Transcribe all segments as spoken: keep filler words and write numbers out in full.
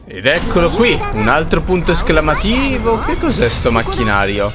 Ed eccolo qui, un altro punto esclamativo. Che cos'è sto macchinario?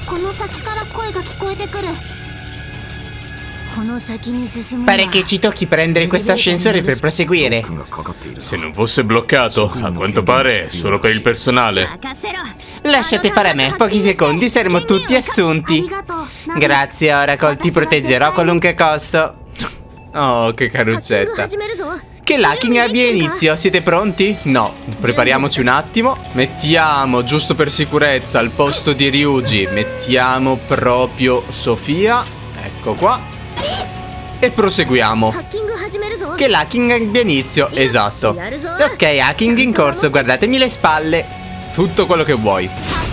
Pare che ci tocchi prendere questo ascensore per proseguire. Se non fosse bloccato, a quanto pare è solo per il personale. Lasciate fare a me, pochi secondi saremo tutti assunti. Grazie, Oracle, ti proteggerò a qualunque costo. Oh, che caruccetta. Che l'hacking abbia inizio, siete pronti? No, prepariamoci un attimo. Mettiamo, giusto per sicurezza, al posto di Ryuji, mettiamo proprio Sofia. Ecco qua. E proseguiamo. Che l'hacking abbia inizio, esatto. Ok, hacking in corso, guardatemi le spalle. Tutto quello che vuoi.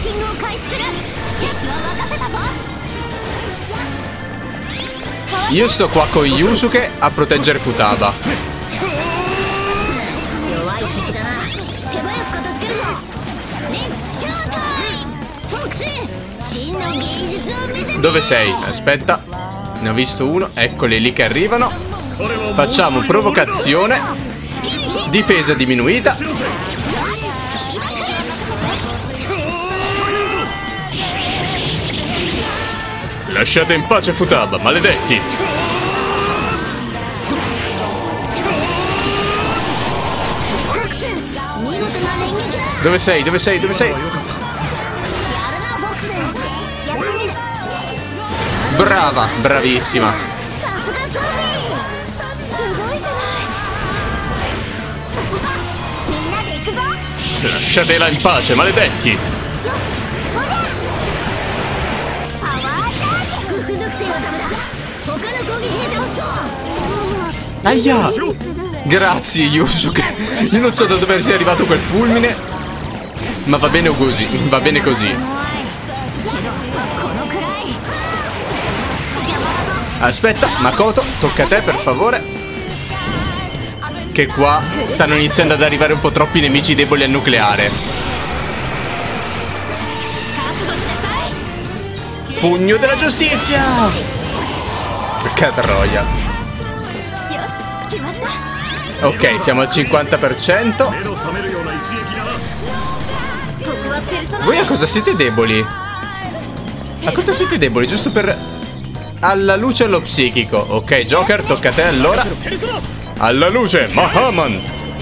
Io sto qua con Yusuke a proteggere Futaba. Dove sei? Aspetta. Ne ho visto uno. Eccoli lì che arrivano. Facciamo provocazione. Difesa diminuita. Lasciate in pace Futaba, maledetti. Dove sei? Dove sei? Dove sei? Brava, bravissima. Lasciatela in pace, maledetti. Aia! Grazie Yusuke. Io non so da dove sia arrivato quel fulmine, ma va bene così, va bene così. Aspetta, Makoto, tocca a te per favore. Che qua stanno iniziando ad arrivare un po' troppi nemici deboli al nucleare. Pugno della giustizia! Che troia. Ok, siamo al cinquanta per cento. Voi a cosa siete deboli? A cosa siete deboli? Giusto per... alla luce e allo psichico. Ok, Joker, tocca a te allora. Alla luce, Mahaman.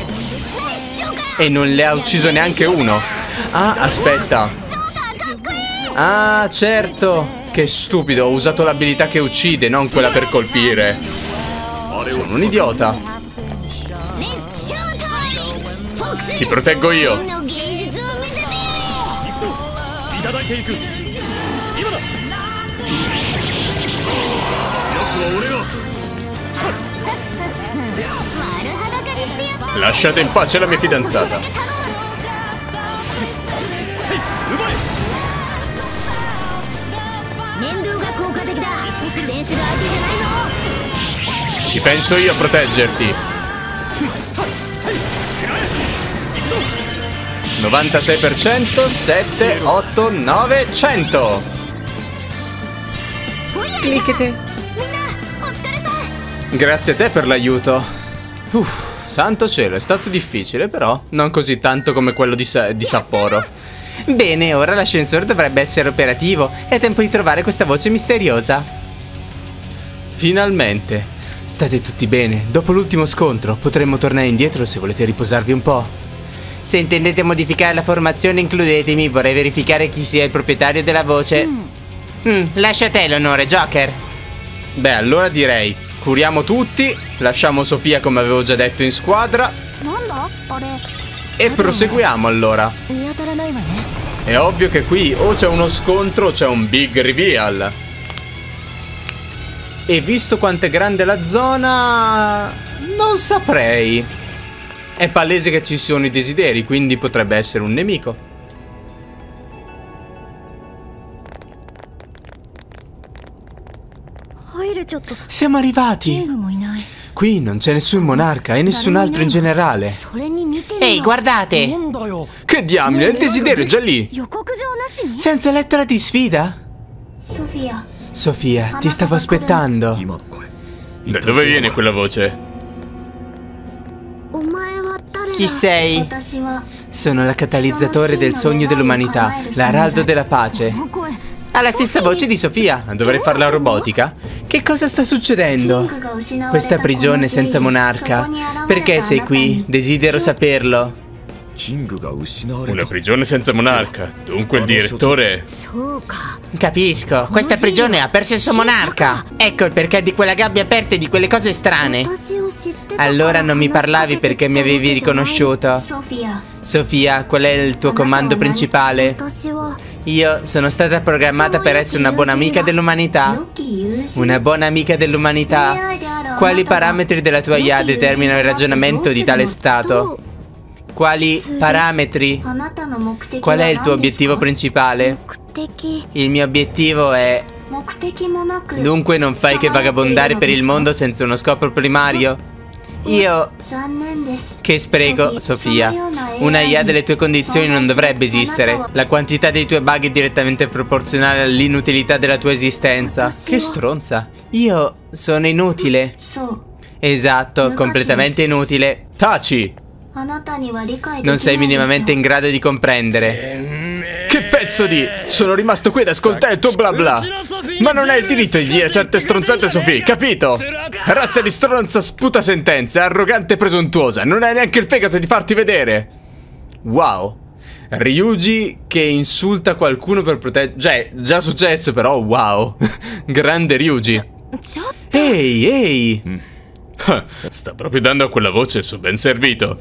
E non le ha ucciso neanche uno. Ah, aspetta. Ah, certo. Che stupido, ho usato l'abilità che uccide, non quella per colpire. Sono un idiota. Ti proteggo io. Lasciate in pace la mia fidanzata. Ci penso io a proteggerti. novantasei per cento, sette, otto, nove, cento. Cliccate. Grazie a te per l'aiuto. Uff, santo cielo, è stato difficile, però non così tanto come quello di, Sa di Sapporo. Bene, ora l'ascensore dovrebbe essere operativo. È tempo di trovare questa voce misteriosa. Finalmente. State tutti bene? Dopo l'ultimo scontro potremmo tornare indietro se volete riposarvi un po'. Se intendete modificare la formazione includetemi, vorrei verificare chi sia il proprietario della voce. Mm. Mm, lascia a te l'onore, Joker. Beh, allora direi curiamo tutti, lasciamo Sofia come avevo già detto in squadra e proseguiamo allora. È ovvio che qui o c'è uno scontro o c'è un big reveal. E visto quanto è grande la zona, non saprei. È palese che ci sono i desideri, quindi potrebbe essere un nemico. Siamo arrivati. Qui non c'è nessun monarca e nessun altro in generale. Ehi, guardate. Che diamine, il desiderio è già lì. Senza lettera di sfida? Sofia, ti stavo aspettando. Da dove viene quella voce? Chi sei? Sono la catalizzatore del sogno dell'umanità, l'araldo della pace. Ha la stessa voce di Sofia. Dovrei fare la robotica? Che cosa sta succedendo? Questa prigione senza monarca. Perché sei qui? Desidero saperlo. Una prigione senza monarca. Dunque il direttore... Capisco, questa prigione ha perso il suo monarca. Ecco il perché di quella gabbia aperta e di quelle cose strane. Allora non mi parlavi perché mi avevi riconosciuto. Sofia, qual è il tuo comando principale? Io sono stata programmata per essere una buona amica dell'umanità. Una buona amica dell'umanità. Quali parametri della tua I A determinano il ragionamento di tale stato? Quali parametri? Qual è il tuo obiettivo principale? Il mio obiettivo è... Dunque non fai che vagabondare per il mondo senza uno scopo primario? Io... Che spreco, Sofia. Una I A delle tue condizioni non dovrebbe esistere. La quantità dei tuoi bug è direttamente proporzionale all'inutilità della tua esistenza. Che stronza. Io sono inutile. Esatto, completamente inutile. Taci! Non sei minimamente in grado di comprendere. Che pezzo di... Sono rimasto qui ad ascoltare il tuo bla bla. Ma non hai il diritto di dire certe stronzate, Sofì, capito? Razza di stronza sputa sentenze, arrogante e presuntuosa. Non hai neanche il fegato di farti vedere. Wow. Ryuji che insulta qualcuno per proteggere... Cioè, già successo però, wow. Grande Ryuji. Ehi, ehi. Sta proprio dando a quella voce il suo ben servito.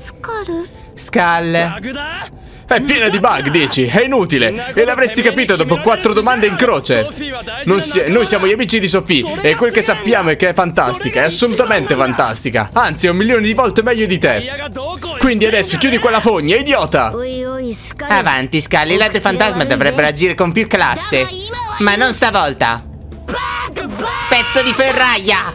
Skull. È piena di bug, dici? È inutile. E l'avresti capito dopo quattro domande in croce. Non si noi siamo gli amici di Sophie e quel che sappiamo è che è fantastica. È assolutamente fantastica. Anzi, è un milione di volte meglio di te. Quindi adesso chiudi quella fogna, idiota. Avanti, Skull. I ladri fantasma dovrebbero agire con più classe. Ma non stavolta. Pezzo di ferraia.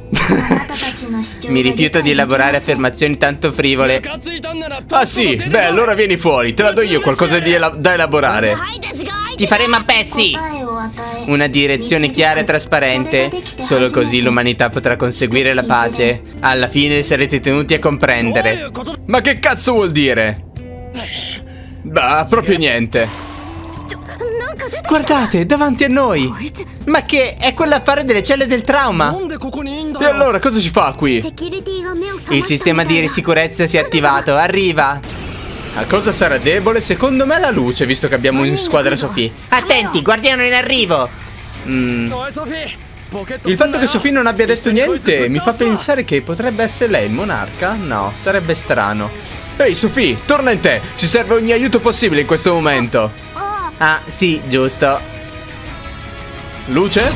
Mi rifiuto di elaborare affermazioni tanto frivole. Ah sì? Beh, allora vieni fuori. Te la do io qualcosa di ela da elaborare. Ti faremo a pezzi. Una direzione chiara e trasparente. Solo così l'umanità potrà conseguire la pace. Alla fine sarete tenuti a comprendere. Ma che cazzo vuol dire? Bah, proprio niente. Guardate, davanti a noi. Ma che è quell'affare delle celle del trauma? E allora cosa ci fa qui? Il sistema di sicurezza si è attivato, arriva. A cosa sarà debole? Secondo me la luce, visto che abbiamo in squadra Sophie. Attenti, guardiano in arrivo. mm. Il fatto che Sophie non abbia detto niente mi fa pensare che potrebbe essere lei il monarca. No, sarebbe strano. Ehi Sophie, torna in te. Ci serve ogni aiuto possibile in questo momento. Ah, sì, giusto. Luce?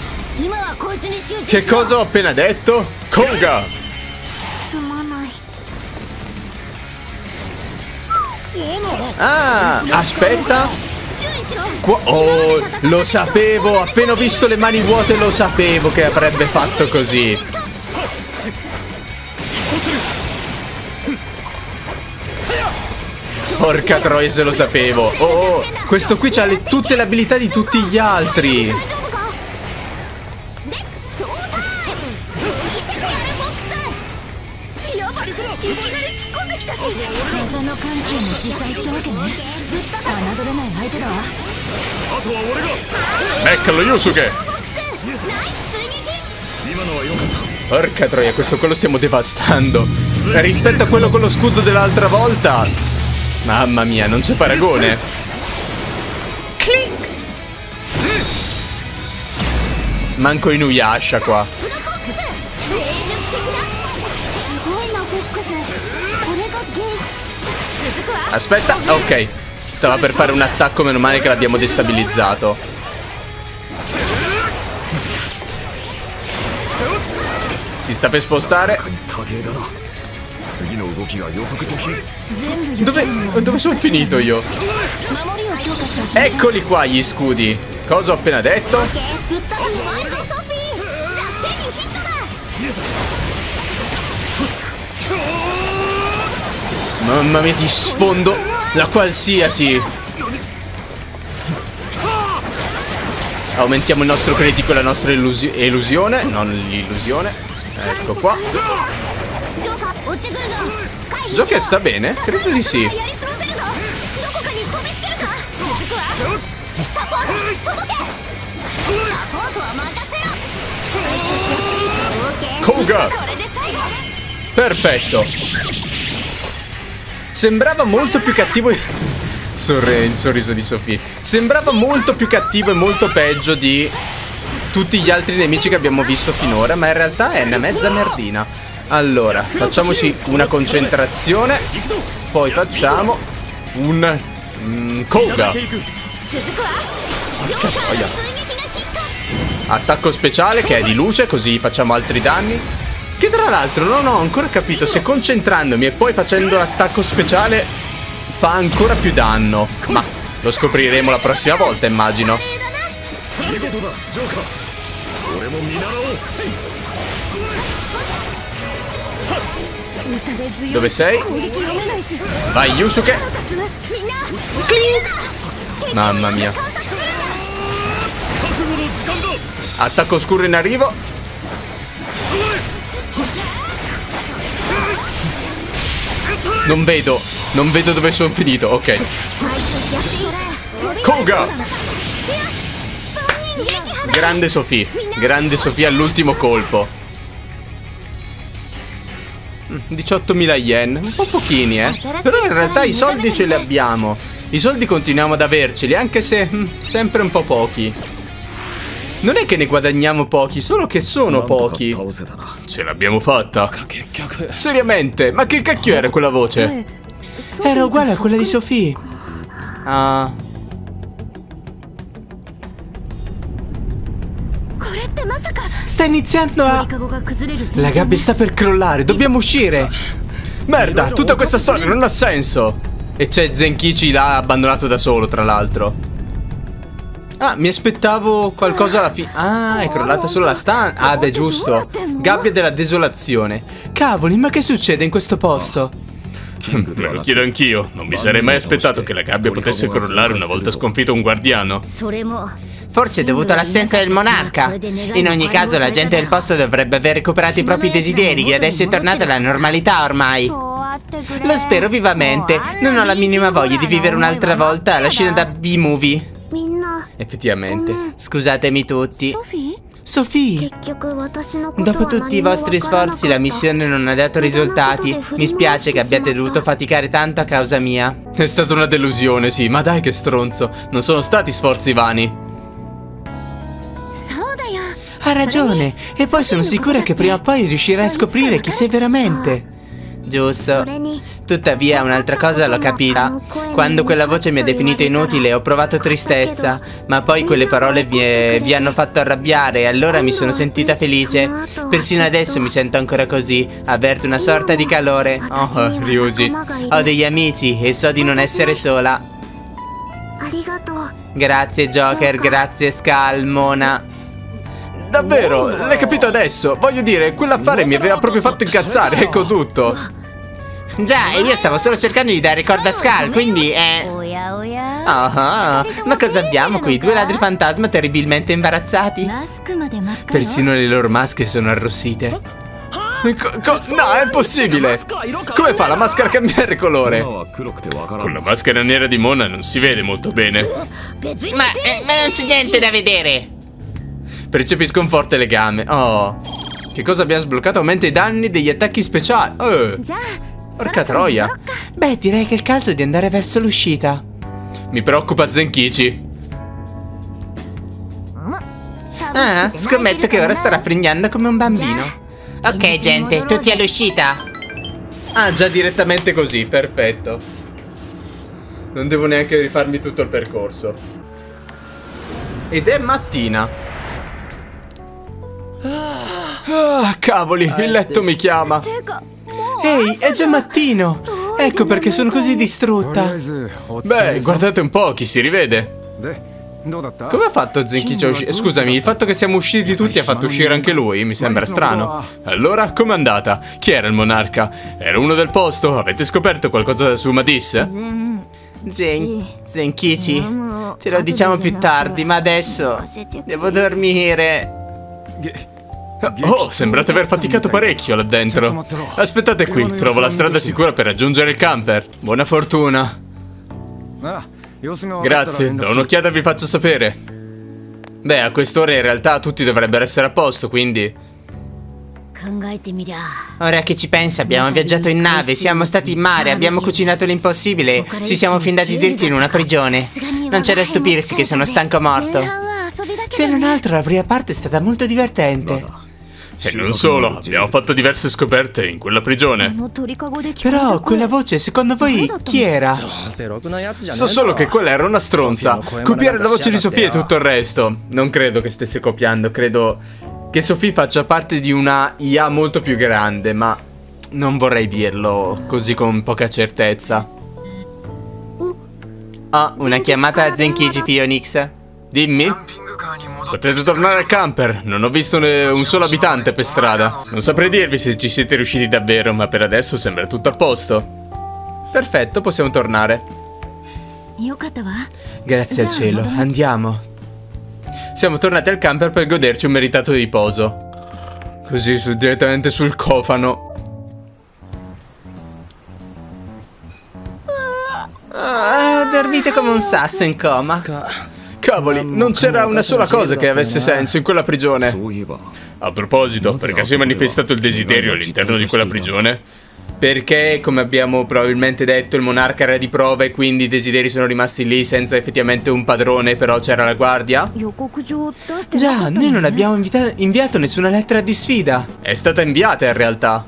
Che cosa ho appena detto? Koga! Ah, aspetta. Qua oh, lo sapevo. Appena ho visto le mani vuote lo sapevo che avrebbe fatto così. Porca troia se lo sapevo. Oh, questo qui ha le, tutte le abilità di tutti gli altri. Beccalo Yusuke. Porca troia, questo qua lo stiamo devastando. E rispetto a quello con lo scudo dell'altra volta, mamma mia, non c'è paragone. Clink. Manco Inuyasha qua. Aspetta, ok. Stava per fare un attacco, meno male che l'abbiamo destabilizzato. Si sta per spostare. Dove, dove sono finito io? Eccoli qua gli scudi. Cosa ho appena detto? Mamma mia, ti sfondo la qualsiasi. Aumentiamo il nostro critico e la nostra illusi illusione. Non l'illusione. Ecco qua. Joker sta bene? Credo di sì. Koga! Perfetto. Sembrava molto più cattivo. Sorre il sorriso di Sophie. Sembrava molto più cattivo e molto peggio di tutti gli altri nemici che abbiamo visto finora, ma in realtà è una mezza merdina. Allora, facciamoci una concentrazione. Poi facciamo un mm, Koga. Attacco speciale che è di luce, così facciamo altri danni. Che tra l'altro non ho ancora capito se concentrandomi e poi facendo l'attacco speciale fa ancora più danno. Ma lo scopriremo la prossima volta, immagino. Dove sei? Vai Yusuke. Mamma mia. Attacco scuro in arrivo. Non vedo. Non vedo dove sono finito. Ok. Koga. Grande Sophie. Grande Sophie all'ultimo colpo. diciottomila yen. Un po' pochini, eh. Però in realtà i soldi ce li abbiamo. I soldi continuiamo ad averceli, anche se hm, sempre un po' pochi. Non è che ne guadagniamo pochi, solo che sono pochi. Ce l'abbiamo fatta. Seriamente? Ma che cacchio era quella voce? Era uguale a quella di Sophie. Ah. Sta iniziando a... La gabbia sta per crollare, dobbiamo uscire. Merda, tutta questa storia non ha senso. E c'è Zenkichi là abbandonato da solo, tra l'altro. Ah, mi aspettavo qualcosa alla fine. Ah, è crollata solo la stanza. Ah, beh, giusto. Gabbia della desolazione. Cavoli, ma che succede in questo posto? Me lo chiedo anch'io. Non mi sarei mai aspettato che la gabbia potesse crollare una volta sconfitto un guardiano. Forse è dovuto all'assenza del monarca. In ogni caso la gente del posto dovrebbe aver recuperato i propri desideri, che adesso è tornata alla normalità ormai. Lo spero vivamente. Non ho la minima voglia di vivere un'altra volta la scena da B-movie. Effettivamente. Scusatemi tutti. Sophie, dopo tutti i vostri sforzi la missione non ha dato risultati. Mi spiace che abbiate dovuto faticare tanto a causa mia. È stata una delusione, sì, ma dai che stronzo. Non sono stati sforzi vani. Ha ragione. E poi sono sicura che prima o poi riuscirai a scoprire chi sei veramente. Giusto. Tuttavia un'altra cosa l'ho capita. Quando quella voce mi ha definito inutile ho provato tristezza, ma poi quelle parole vi, vi hanno fatto arrabbiare e allora mi sono sentita felice. Persino adesso mi sento ancora così. Avverto una sorta di calore. Oh, Ryuji. Ho degli amici e so di non essere sola. Grazie Joker, grazie Skull, Mona. Davvero? L'hai capito adesso? Voglio dire, quell'affare mi aveva proprio fatto incazzare, ecco tutto. Già, e io stavo solo cercando di dare corda a Skull, quindi è... Oh, ma cosa abbiamo qui? Due ladri fantasma terribilmente imbarazzati. Persino le loro maschere sono arrossite. Co co no, è impossibile. Come fa la maschera a cambiare colore? Con la maschera nera di Mona non si vede molto bene. Ma, eh, ma non c'è niente da vedere. Percepisco un forte legame. Oh. Che cosa abbiamo sbloccato? Aumenta i danni degli attacchi speciali. Oh. Porca troia. Beh, direi che è il caso di andare verso l'uscita. Mi preoccupa Zenkichi. Ah, scommetto che ora starà frignando come un bambino. Ok, gente, tutti all'uscita. Ah, già direttamente così, perfetto. Non devo neanche rifarmi tutto il percorso. Ed è mattina. Ah, cavoli, il letto mi chiama. Ehi, è già mattino. Ecco perché sono così distrutta. Beh, guardate un po', chi si rivede. Come ha fatto Zenkichi a uscire? Scusami, il fatto che siamo usciti tutti ha fatto uscire anche lui, mi sembra strano. Allora, com'è andata? Chi era il monarca? Era uno del posto? Avete scoperto qualcosa su Matisse? Zen... Zenkichi, te lo diciamo più tardi, ma adesso devo dormire. Oh, sembrate aver faticato parecchio là dentro. Aspettate qui, trovo la strada sicura per raggiungere il camper. Buona fortuna. Grazie, do un'occhiata e vi faccio sapere. Beh, a quest'ora in realtà tutti dovrebbero essere a posto, quindi... Ora che ci penso, abbiamo viaggiato in nave, siamo stati in mare, abbiamo cucinato l'impossibile, ci siamo findati dritti in una prigione. Non c'è da stupirsi che sono stanco morto. Se non altro, la prima parte è stata molto divertente. E non solo, abbiamo fatto diverse scoperte in quella prigione. Però quella voce, secondo voi, chi era? So solo che quella era una stronza. Copiare la voce di Sofia e tutto il resto. Non credo che stesse copiando, credo che Sofia faccia parte di una I A molto più grande, ma non vorrei dirlo così con poca certezza. Oh, una chiamata a Zenkichi Phoenix. Dimmi? Potete tornare al camper, non ho visto un solo abitante per strada. Non saprei dirvi se ci siete riusciti davvero, ma per adesso sembra tutto a posto. Perfetto, possiamo tornare. Grazie al cielo, andiamo. Siamo tornati al camper per goderci un meritato riposo. Così su, direttamente sul cofano. Ah, dormite come un sasso in coma. Cavoli, non c'era una sola cosa che avesse senso in quella prigione. A proposito, perché si è manifestato il desiderio all'interno di quella prigione? Perché, come abbiamo probabilmente detto, il monarca era di prova e quindi i desideri sono rimasti lì senza effettivamente un padrone, però c'era la guardia? Già, noi non abbiamo inviato nessuna lettera di sfida. È stata inviata in realtà.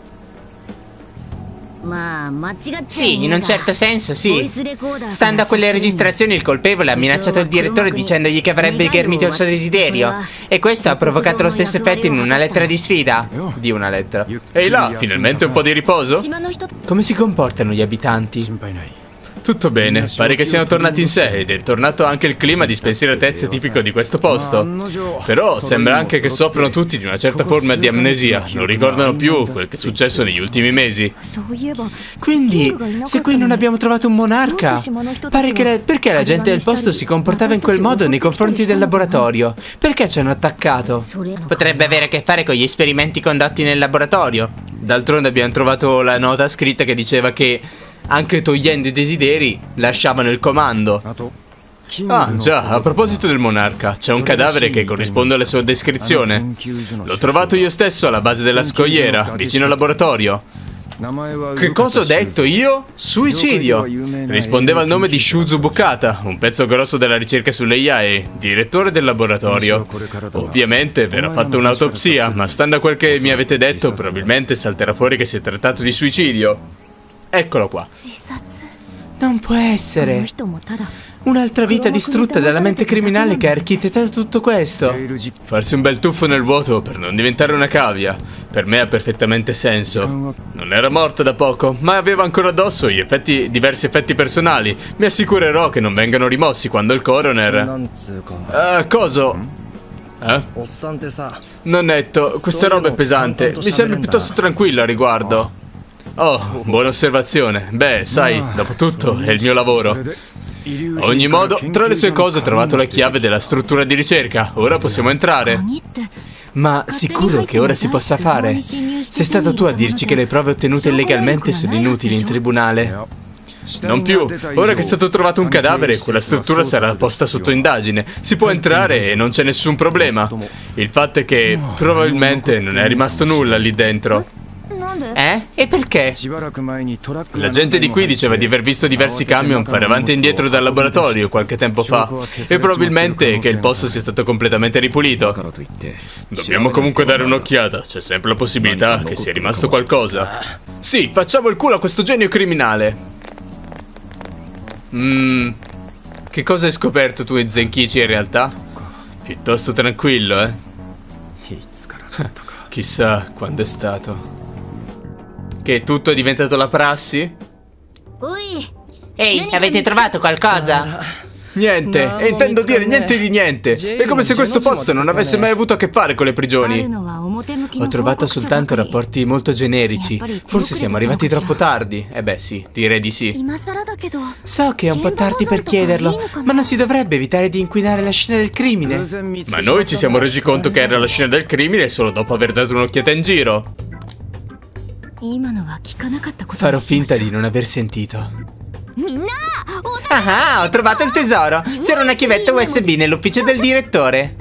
Sì, in un certo senso sì. Stando a quelle registrazioni, il colpevole ha minacciato il direttore dicendogli che avrebbe ghermito il suo desiderio. E questo ha provocato lo stesso effetto in una lettera di sfida. Di una lettera. Ehi là, finalmente un po' di riposo? Come si comportano gli abitanti? Tutto bene, pare che siano tornati in sé ed è tornato anche il clima di spensieratezza tipico di questo posto. Però sembra anche che soffrono tutti di una certa forma di amnesia, non ricordano più quel che è successo negli ultimi mesi. Quindi, se qui non abbiamo trovato un monarca, pare che la, perché la gente del posto si comportava in quel modo nei confronti del laboratorio? Perché ci hanno attaccato? Potrebbe avere a che fare con gli esperimenti condotti nel laboratorio. D'altronde abbiamo trovato la nota scritta che diceva che anche togliendo i desideri, lasciavano il comando. Ah, già, a proposito del monarca, c'è un cadavere che corrisponde alla sua descrizione. L'ho trovato io stesso alla base della scogliera, vicino al laboratorio. Che cosa ho detto io? Suicidio! Rispondeva al nome di Shuzu Bukata, un pezzo grosso della ricerca sulle I A e direttore del laboratorio. Ovviamente verrà fatta un'autopsia, ma stando a quel che mi avete detto, probabilmente salterà fuori che si è trattato di suicidio. Eccolo qua. Non può essere. Un'altra vita distrutta dalla mente criminale che ha architettato tutto questo. Farsi un bel tuffo nel vuoto per non diventare una cavia. Per me ha perfettamente senso. Non era morto da poco, ma aveva ancora addosso gli effetti, diversi effetti personali. Mi assicurerò che non vengano rimossi quando il coroner... Uh, coso? Eh? Nonnetto, questa roba è pesante. Mi sembra piuttosto tranquillo a riguardo. Oh, buona osservazione. Beh, sai, dopo tutto è il mio lavoro. A ogni modo, tra le sue cose ho trovato la chiave della struttura di ricerca. Ora possiamo entrare. Ma sicuro che ora si possa fare? Sei stato tu a dirci che le prove ottenute illegalmente sono inutili in tribunale. Non più. Ora che è stato trovato un cadavere, quella struttura sarà posta sotto indagine. Si può entrare e non c'è nessun problema. Il fatto è che probabilmente non è rimasto nulla lì dentro. Eh? E perché? La gente di qui diceva di aver visto diversi camion fare avanti e indietro dal laboratorio qualche tempo fa e probabilmente che il posto sia stato completamente ripulito. Dobbiamo comunque dare un'occhiata, c'è sempre la possibilità che sia rimasto qualcosa. Sì, facciamo il culo a questo genio criminale. Mmm, che cosa hai scoperto tu in Zenkichi in realtà? Piuttosto tranquillo, eh? Chissà quando è stato. Che tutto è diventato la prassi? Ehi, avete trovato qualcosa? Niente, e intendo dire niente di niente. È come se questo posto non avesse mai avuto a che fare con le prigioni. Ho trovato soltanto rapporti molto generici. Forse siamo arrivati troppo tardi. Eh beh sì, direi di sì. So che è un po' tardi per chiederlo, ma non si dovrebbe evitare di inquinare la scena del crimine. Ma noi ci siamo resi conto che era la scena del crimine solo dopo aver dato un'occhiata in giro. Farò finta di non aver sentito. Ah, ho trovato il tesoro. C'era una chiavetta U S B nell'ufficio del direttore.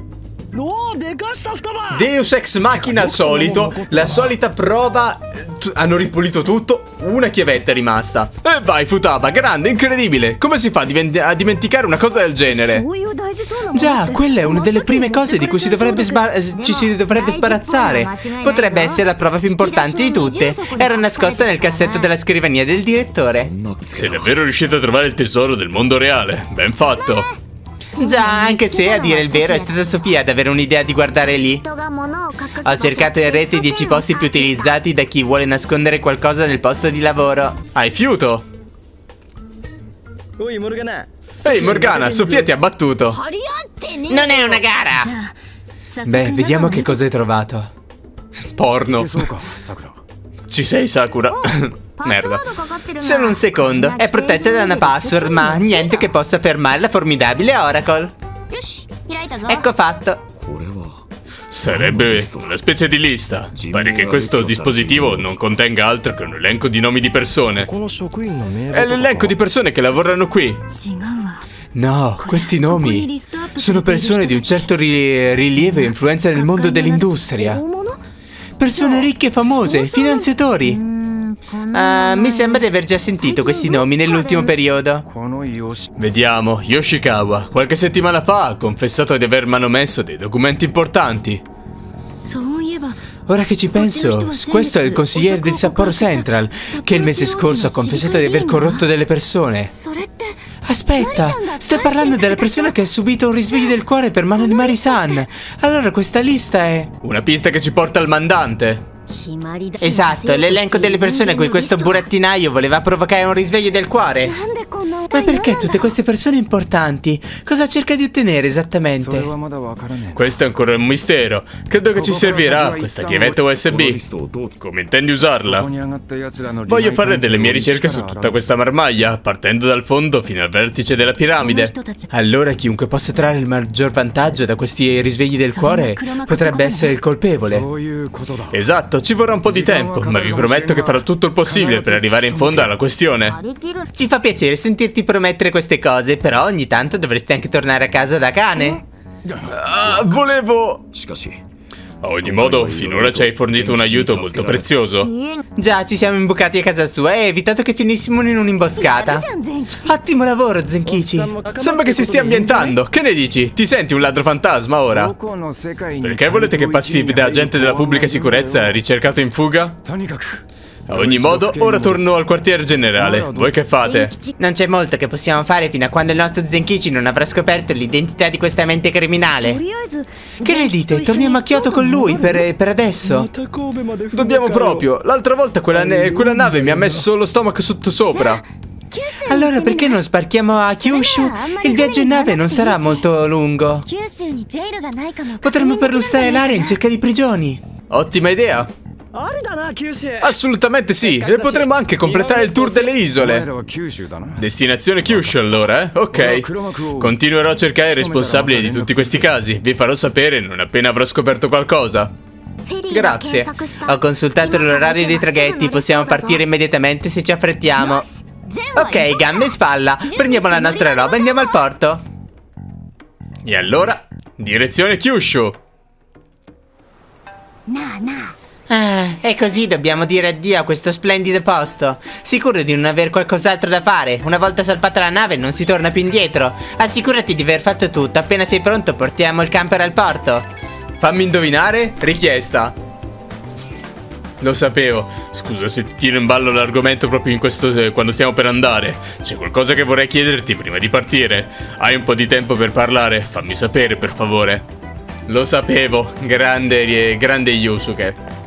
Deus ex machina al solito, la solita prova. Hanno ripulito tutto, una chiavetta è rimasta. E vai Futaba, grande, incredibile. Come si fa a, diven- a dimenticare una cosa del genere? Già, quella è una delle prime cose di cui si dovrebbe sbar- ci si dovrebbe sbarazzare. Potrebbe essere la prova più importante di tutte. Era nascosta nel cassetto della scrivania del direttore. Sei davvero riuscito a trovare il tesoro del mondo reale. Ben fatto. Già, anche se a dire il vero è stata Sofia ad avere un'idea di guardare lì. Ho cercato in rete i dieci posti più utilizzati da chi vuole nascondere qualcosa nel posto di lavoro. Hai fiuto? Ehi Morgana, Sofia ti ha battuto. Non è una gara! Beh, vediamo che cosa hai trovato. Porno. Ci sei, Sakura? Merda. Solo un secondo. È protetta da una password, ma niente che possa fermare la formidabile Oracle. Ecco fatto. Sarebbe una specie di lista. Pare che questo dispositivo non contenga altro che un elenco di nomi di persone. È l'elenco di persone che lavorano qui. No, questi nomi sono persone di un certo ri- rilievo e influenza nel mondo dell'industria. Persone ricche e famose, finanziatori. Uh, mi sembra di aver già sentito questi nomi nell'ultimo periodo. Vediamo, Yoshikawa qualche settimana fa ha confessato di aver manomesso dei documenti importanti. Ora che ci penso, questo è il consigliere del Sapporo Central, che il mese scorso ha confessato di aver corrotto delle persone. Aspetta, stai parlando della persona che ha subito un risveglio del cuore per mano di Mari-san. Allora questa lista è... una pista che ci porta al mandante. Esatto, l'elenco delle persone a cui questo burattinaio voleva provocare un risveglio del cuore. Ma perché tutte queste persone importanti? Cosa cerca di ottenere esattamente? Questo è ancora un mistero. Credo che ci servirà questa chiavetta U S B. Come intendi usarla? Voglio fare delle mie ricerche su tutta questa marmaglia, partendo dal fondo fino al vertice della piramide. Allora chiunque possa trarre il maggior vantaggio da questi risvegli del cuore potrebbe essere il colpevole. Esatto, ci vorrà un po' di tempo, ma vi prometto che farò tutto il possibile per arrivare in fondo alla questione. Ci fa piacere sentirti promettere queste cose, però ogni tanto dovresti anche tornare a casa da cane. Ah, volevo... A ogni modo, finora ci hai fornito un aiuto molto prezioso. Già, ci siamo imbucati a casa sua e hai evitato che finissimo in un'imboscata. Ottimo lavoro, Zenkichi. Sembra che si stia ambientando. Che ne dici? Ti senti un ladro fantasma ora? Perché volete che passi da agente della pubblica sicurezza ricercato in fuga? A ogni modo, ora torno al quartier generale. Voi che fate? Non c'è molto che possiamo fare fino a quando il nostro Zenkichi non avrà scoperto l'identità di questa mente criminale. Che ne dite? Torniamo a Kyoto con lui per, per adesso? Dobbiamo proprio. L'altra volta quella, quella nave mi ha messo lo stomaco sottosopra. Allora perché non sbarchiamo a Kyushu? Il viaggio in nave non sarà molto lungo. Potremmo perlustrare l'area in cerca di prigioni. Ottima idea. Assolutamente sì, e potremmo anche completare il tour delle isole. Destinazione Kyushu allora, eh? Ok. Continuerò a cercare il responsabile di tutti questi casi. Vi farò sapere non appena avrò scoperto qualcosa. Grazie. Ho consultato l'orario dei traghetti, possiamo partire immediatamente se ci affrettiamo. Ok, gambe e spalla. Prendiamo la nostra roba e andiamo al porto. E allora, direzione Kyushu. Ah, e così dobbiamo dire addio a questo splendido posto. Sicuro di non aver qualcos'altro da fare. Una volta salpata la nave non si torna più indietro. Assicurati di aver fatto tutto. Appena sei pronto portiamo il camper al porto. Fammi indovinare, richiesta. Lo sapevo. Scusa se ti tiro in ballo l'argomento proprio in questo eh, quando stiamo per andare. C'è qualcosa che vorrei chiederti prima di partire. Hai un po' di tempo per parlare? Fammi sapere per favore. Lo sapevo, grande, grande Yusuke.